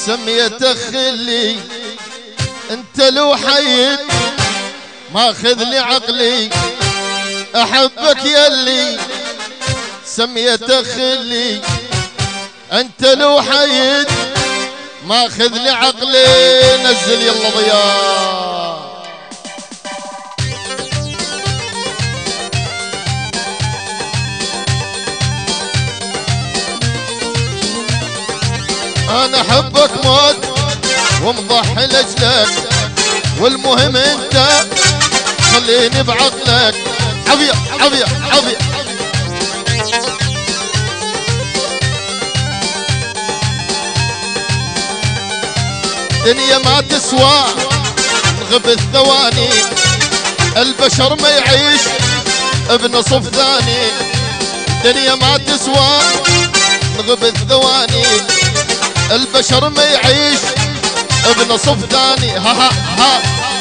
سميته خلي انت لو حيد ماخذ لي عقلي احبك يلي سميته خلي انت لو حيد ماخذ لي عقلي. نزل يلا ضياء. انا احبك موت ومضحي لاجلك والمهم انت خليني بعقلك. عافية عافية عافية. دنيا ما تسوى نغب الثواني البشر ما يعيش بنصف ثاني. دنيا ما تسوى نغب الثواني البشر ما يعيش بنصف ثاني. ها ها ها.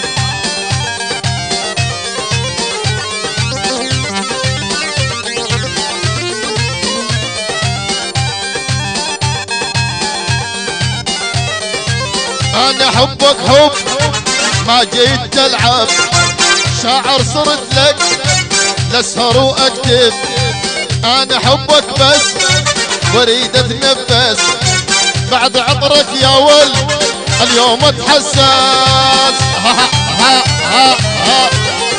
انا حبك حب ما جيت تلعب شاعر صرت لك لاسهر واكتب. انا حبك بس وريد اتنفس بعد عطرك يا ول اليوم اتحسس. ها ها ها ها ها.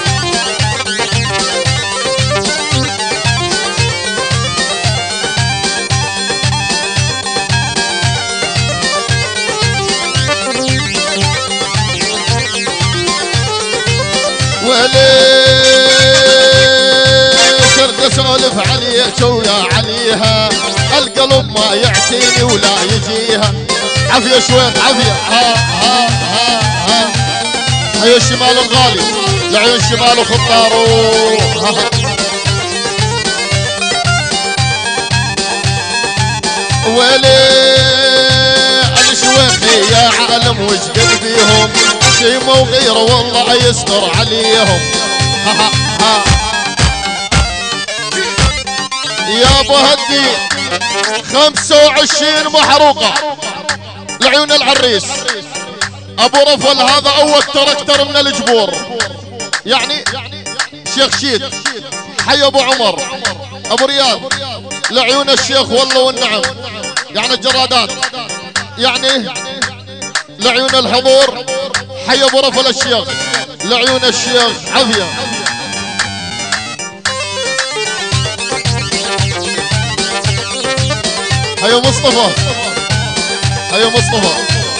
وليش ارد اسولف عليك ويا عليها القلب ما يعتيني ولا يجيها. عافية شوية عافية. ها ها ها ها. هيا الشمال الغالي لعيون شمال وخطارو. ها ها. ولي الشويخي يا عالم وش قد بيهم شي مو غير والله يستر عليهم. ها ها ها. يا ابو هدي 25 محروقة لعيون العريس. ابو رفل هذا اول تركتر من الجبور يعني شيخ شيد. حي ابو عمر ابو رياض لعيون الشيخ والله والنعم يعني الجرادات يعني لعيون الحضور. حي ابو رفل الشيخ لعيون الشيخ. عافية. هيا مصطفى هيا مصطفى.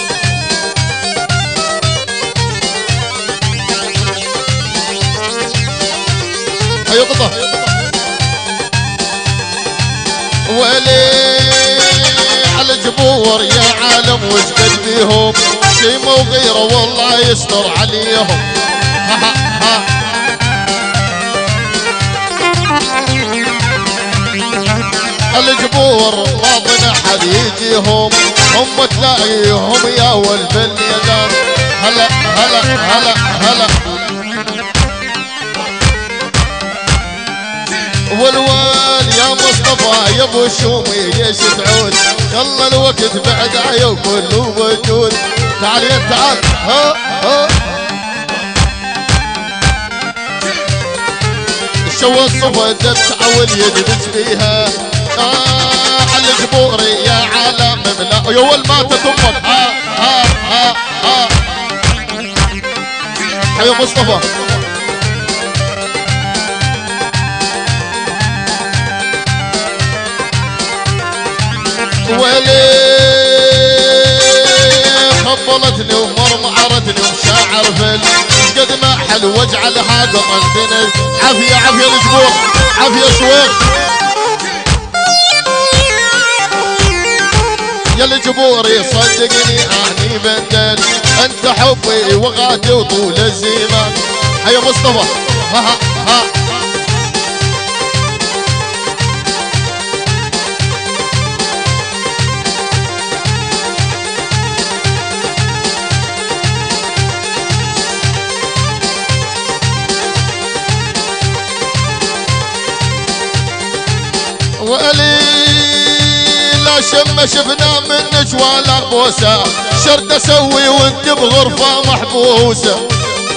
هيا قطة. ولي على الجبور يا عالم وش قد بيهم شي مو غيره والله يستر عليهم. ها ها ها. الجبور ما ظن احد يجيهم هم تلاقيهم يا ولد اليدان. هلا هلا هلا هلا. والوال يا مصطفى يا ابو الشومي ليش تعود يلا الوقت بعد وكله موجود. تعال يا تعال. ها ها. الشوى الصفا تتعول يدبس فيها. على الجبوري يا عالم ملا يا ول ماتت امك. ها ها ها ها. حيا مصطفى. ولي خبلتني ومرمعرتني ومشاعر فل قد ما حلو واجعلها قمنتني. عافية عافية الجبور عافية شويخ. يا الجبوري صدقني اني بندل انت حبي وغادي وطول الزمان. حيا مصطفى. ها ها ها. وقالي لا شم شفنا منك ولا بوسه، شرد اسوي وانت بغرفه محبوسه.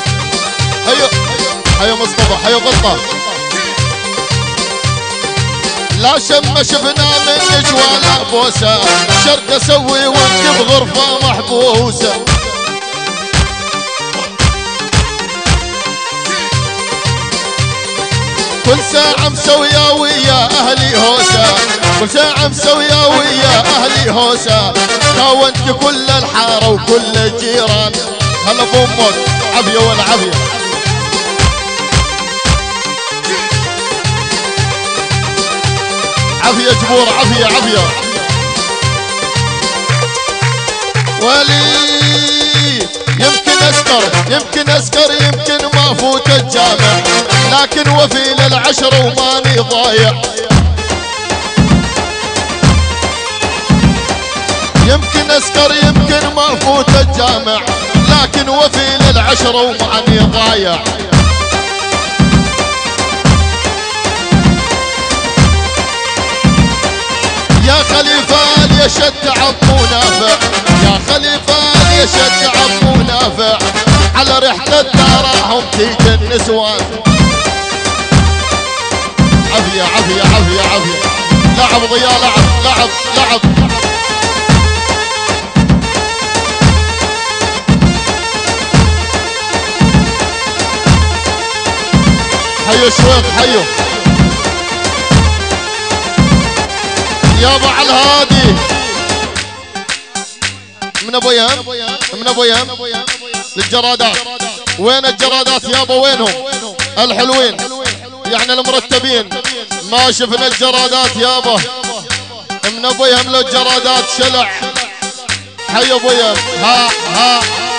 حيو مصطفى، حيو غلطه. لا شم شفنا منك ولا بوسه، شرد اسوي وانت بغرفه محبوسه. كل ساعة مسوية ويا أهلي هوسة، كل ساعة مسوية ويا أهلي هوسة، كونت كل الحارة وكل الجيران. هلا بأمك، عافية ولا عافية. عافية جبور، عافية عافية. ولي يمكن أسكر يمكن ما فوت الجامع، لكن وفي للعشر وماني ضايع. يمكن أسكر يمكن ما فوت الجامع، لكن وفي للعشر وماني ضايع. يا خليفة يشد عبو نافع، يا خليفة يشد عبو نافع، على ريحة الدارهم تيجي النسوان. عافية عافية عافية عافية. لعب ضياء، لعب. حيو شويق، حيو يابا على الهادي. من ابو يام للجرادات. وين الجرادات يابا؟ وينهم الحلوين يعني المرتبين؟ ما شفنا الجرادات يابا. من ابو يام للجرادات شلع. حي ابو يام. ها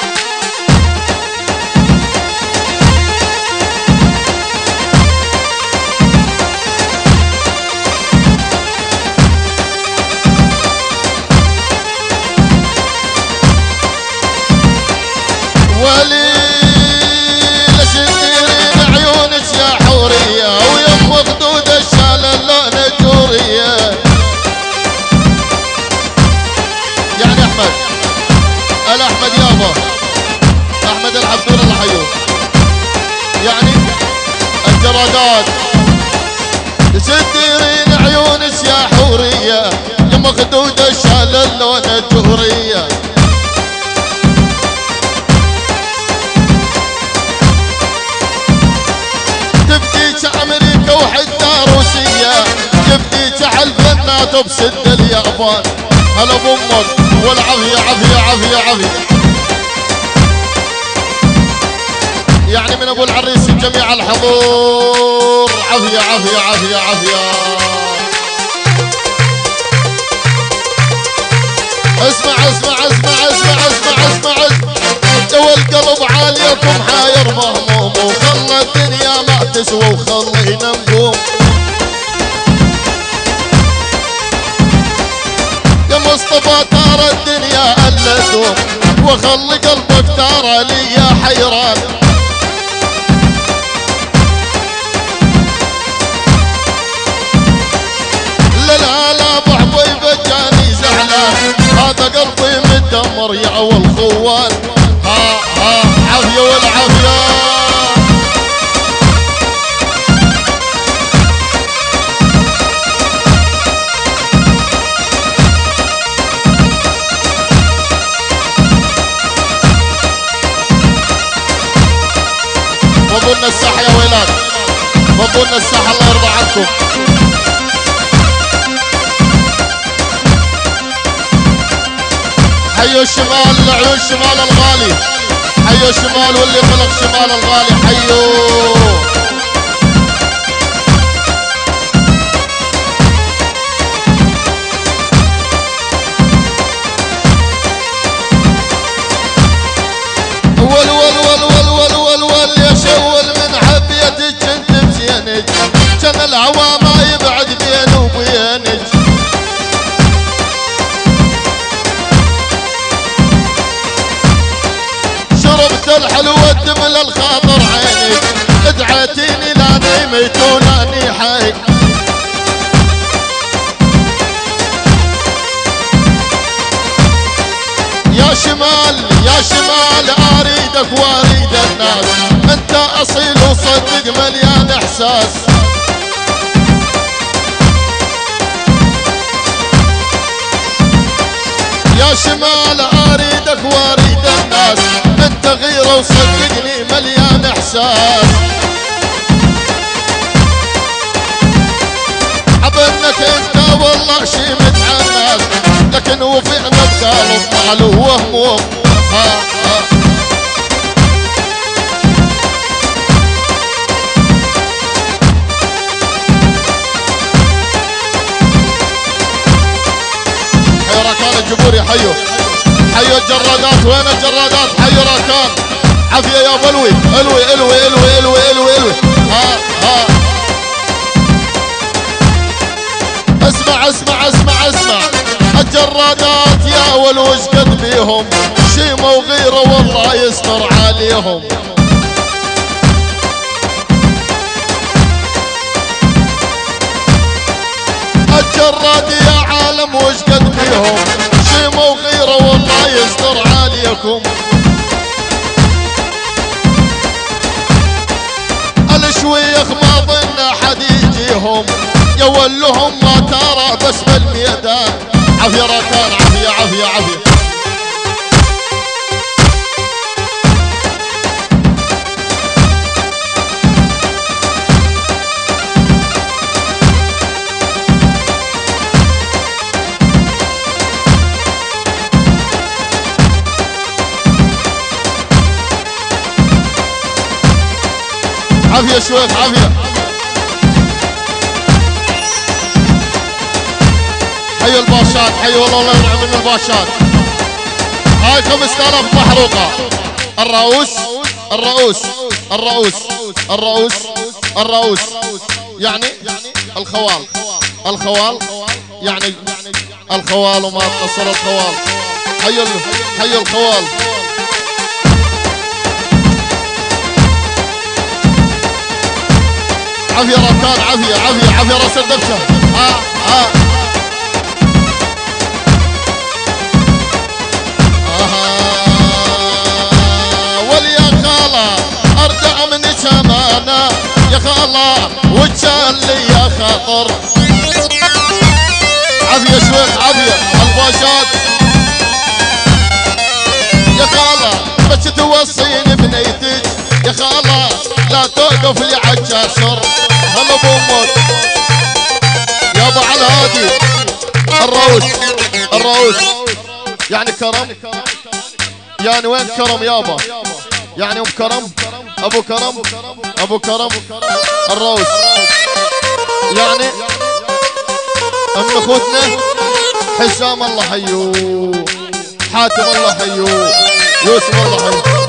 ولي لشديرين عيونك يا حورية، ويم خدود الشال اللون الجورية. يعني احمد الاحمد يابا، احمد الحبدور الحيو. يعني الجرادات لشديرين عيونك يا حورية، يم خدود الشال اللون الجورية. أمريكا وحتى روسية، جبتيك على الفنات وبسد اليابان. هلا بأمك والعافية، عافية عافية عافية. يعني من أبو العريس جميع الحضور. عافية عافية عافية عافية. اسمع والقلب عاليكم حاير مهموم، وخلى الدنيا ما تسوى وخلينا نقوم. يا مصطفى ترى الدنيا الا دوم، وخلي قلبك ترى لي يا حيران. للهلا ابو حبيبه جاني زعلان، هذا قلبي متدمر يا اول خوان. عافية والعافية. فضلنا الساحة يا ويلات، فضلنا الساحة الله يرضى عنكم. حيو الشمال، عيون الشمال الغالي. حيو الشمال واللي خلق شمال الغالي. حيو ول يا شول من حبيتك انت بزينك، كان الهوى ما يبعد بيني وبينك. شربت الحلوة دمل الخاطر عينك، ادعيتيني لا نميت ولا حي. يا شمال يا شمال اريدك واريد الناس، انت اصيل وصدق مليان احساس. يا شمال اريدك واريد الناس، انت غيره وصدقني مليان احساس. حبنك انت والله شيمت عالناس، لكن وفعنا بقالب معلو وهموم. حي ركان الجبوري، حيو حيو الجرادات، وين الجرادات؟ حيو ركان، عافية يا بلوي، الوي الوي الوي الوي الوي الوي. اسمع اسمع اسمع اسمع الجرادات يا ولوش قد بيهم شيمة وغيره والله يستر عليهم. الجراد يا عالم وش قد بيهم شيمة وغيره والله يستر عليكم. الشويخ ما ظن احد يجيهم، يولهم ما ترى بس بالميدان. عافية ركان، عافية عافية عافية. عافية شويخ، عافية. حي الباشات، حي والله الله ينعم من الباشات. هاي 5000 محروقة. الرؤوس الرؤوس الرؤوس الرؤوس الرؤوس يعني الخوال، الخوال يعني الخوال وما تصل الخوال. حي الخوال. عافية ركان، عافية عافية عافية راس الدبشة. واليا خالة ارجع من شمانة يا خالة وجان لي يا خاطر. عافية شويخ، عافية الباشات يا خالة، بس توصيني بنيتك يا خالة لا توقف لي عالجاسر. هلا بامك يابا على هادي. الرؤوس الرؤوس يعني كرم، يعني وين كرم يابا؟ يعني ام كرم، ابو كرم، ابو كرم. الرؤوس يعني ام اخوتنا حسام الله حيو، حاتم الله حيو، يوسف الله حيو.